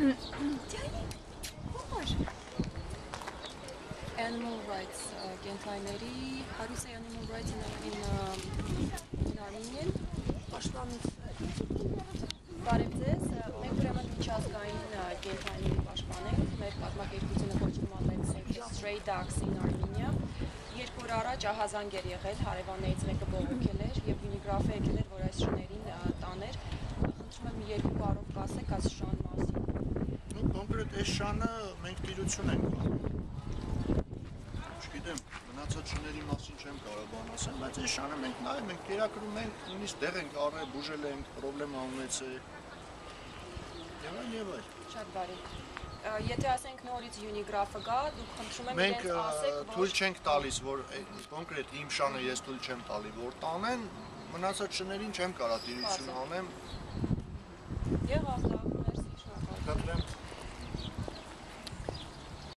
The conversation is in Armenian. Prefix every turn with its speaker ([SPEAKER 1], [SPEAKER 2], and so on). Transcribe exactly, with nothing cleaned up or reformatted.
[SPEAKER 1] Animal rights, կենտրոնների, how do you say animal rights in, in, um, in Armenian?
[SPEAKER 2] Պաշտպանություն։
[SPEAKER 1] Բարև ձեզ, մենք ուրեմն միջազգային կենտրոնների պաշտպան ենք, մեր կազմակերպությունը կոչվում է Let's Save the Stray Dogs in Armenia։ Երկու օր առաջ ահազանգ էր եղել, հարևաններից մեկը բողոքել էր եւ Unigraph-ը եկել էր, որ այս շներին տաներ։ Խնդրում եմ երկու բառով կասեք այս շան մասին։
[SPEAKER 3] Ну, կոնկրետ այս շանը մենք տիրություն ենք անում։ Չգիտեմ, մնացած շների մասին չեմ կարող բան ասել, բայց այս շանը մենք նայում ենք, կերակրում ենք, նույնիսկ դեղ ենք առել, բուժել ենք, պրոբլեմա ունեցել։ Եվ այլ եւ այլ։
[SPEAKER 1] Շատ բարի։ Եթե ասենք նորից Unigraph-ը գա, դուք խնդրում եմ
[SPEAKER 3] մենք
[SPEAKER 1] իրենց ասեք, որ
[SPEAKER 3] թույլ չենք տալիս, որ կոնկրետ իմ շանը ես թույլ չեմ տալի, որ տանեն, մնացած շներին չեմ կարող տիրություն անեմ։
[SPEAKER 1] Եղավ լավ։